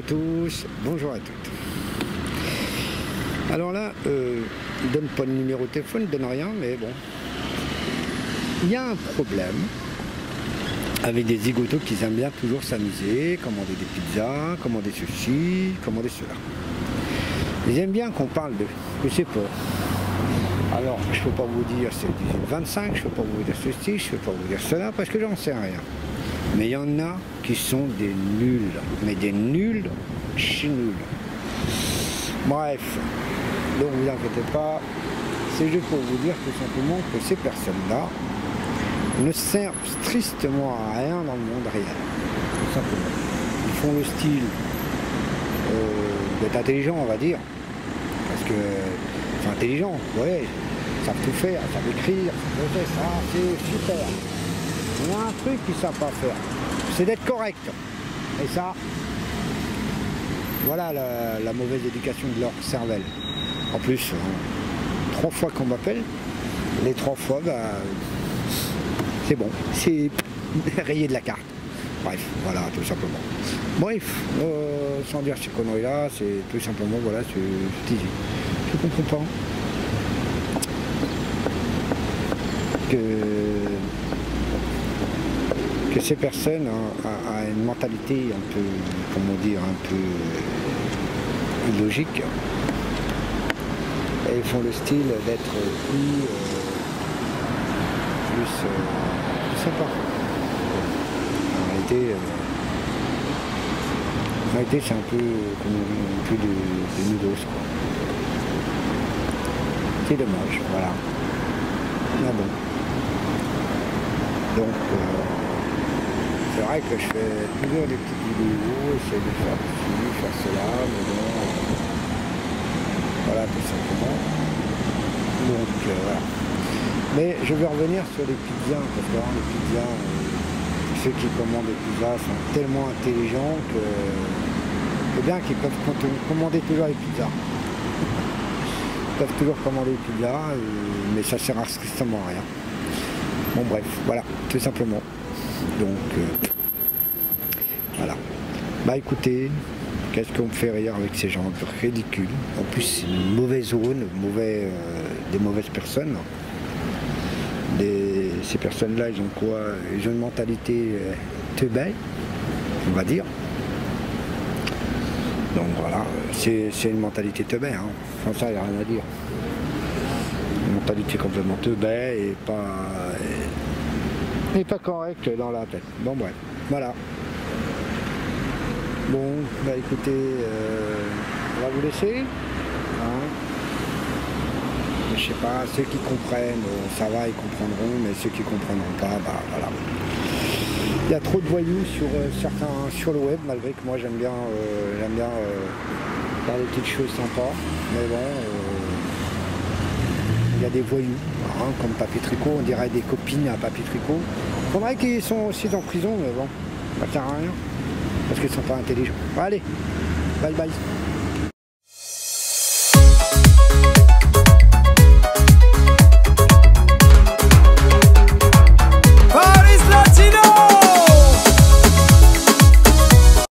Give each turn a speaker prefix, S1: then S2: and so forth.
S1: tous, bonjour à toutes. Alors là, il donne pas de numéro de téléphone, il donne rien, mais bon. Il y a un problème avec des zigotos qui aiment bien toujours s'amuser, commander des pizzas, commander ceci, commander cela. Ils aiment bien qu'on parle de, je sais pas. Alors, je peux pas vous dire c'est 18-25, je peux pas vous dire ceci, je peux pas vous dire cela, parce que j'en sais rien. Mais il y en a qui sont des nuls, mais des nuls chez nuls. Bref, donc vous inquiétez pas, c'est juste pour vous dire tout simplement que ces personnes-là ne servent strictement à rien dans le monde réel. Tout simplement. Ils font le style d'être intelligent, on va dire. Parce que c'est intelligent, ouais, ils savent tout faire, ils savent écrire, ça, c'est super. Il y a un truc qu'ils ne savent pas faire, c'est d'être correct. Et ça, voilà la mauvaise éducation de leur cervelle. En plus, 3 fois qu'on m'appelle, les 3 fois, bah, c'est bon, c'est rayé de la carte. Bref, voilà, tout simplement. Bref, sans dire ces conneries-là, c'est tout simplement, voilà, c'est easy. Je comprends pas que ces personnes ont une mentalité un peu, comment dire, un peu illogique. Et ils font le style d'être plus sympa. En réalité, c'est un peu comme un peu de nudos, quoi. C'est dommage, voilà. Mais bon. Donc, c'est vrai que je fais toujours des petites vidéos, j'essaie de faire ceci, faire cela, mais bon, voilà, tout simplement. Donc, voilà. Mais je vais revenir sur les pizzas, parce que les pizzas, ceux qui commandent les pizzas sont tellement intelligents que c'est bien qu'ils peuvent commander toujours les pizzas. Ils peuvent toujours commander les pizzas, mais ça sert à strictement à rien. Bon bref, voilà, tout simplement. Donc, voilà. Bah écoutez, qu'est-ce qu'on me fait rire avec ces gens ridicules. En plus, c'est une mauvaise zone, des mauvaises personnes. Ces personnes-là, ils ont quoi? Ils ont une mentalité teubée, on va dire. Donc voilà, c'est une mentalité teubée, hein. Sans ça, il n'y a rien à dire. Une mentalité complètement teubée et pas correcte dans la tête. Bon bref, voilà. Bon, bah écoutez, on va vous laisser. Hein. Je sais pas, ceux qui comprennent, ça va, ils comprendront, mais ceux qui comprendront pas, bah voilà. Il y a trop de voyous sur le web, malgré que moi j'aime bien faire des petites choses sympas, mais bon, il y a des voyous, hein, comme Papy Tricot, on dirait des copines à Papy Tricot. Il faudrait qu'ils sont aussi en prison, mais bon, ça sert à rien, parce qu'ils sont pas intelligents. Allez, bye bye.